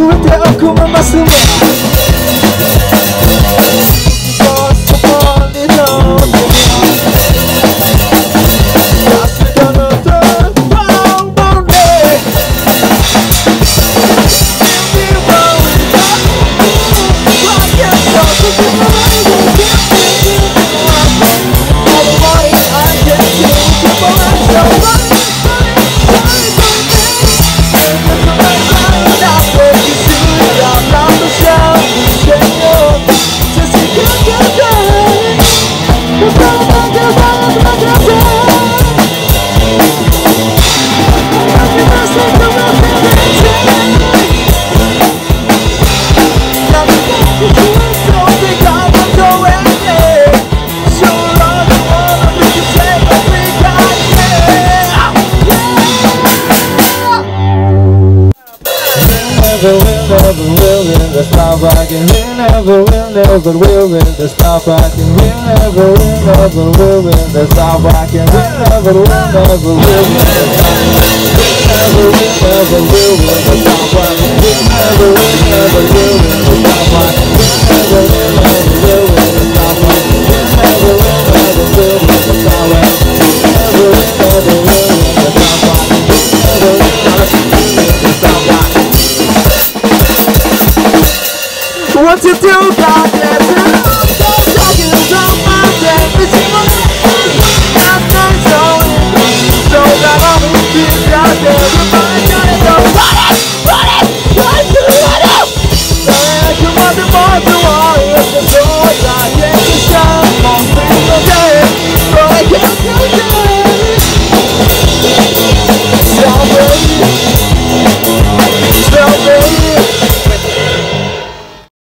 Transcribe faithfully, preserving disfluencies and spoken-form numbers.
누구한테 얼굴만 봤으면 Never will, never will win the stop I can win. Never will, never will win the stop I can win. Never will, never will win the stop I can win. Never will, never will win the stop. Never will, never will win the stop I can win. Never will, never will win the stop I can win. Never will, never will win the stop I can win. Never will, never will win the stop I can win. Never will, never will win the stop I can win. Never will, never will win the stop I can win. What you do, God, yes, and I'm so talking about my everything on that night, so so that I'm gonna be out there with my guys, so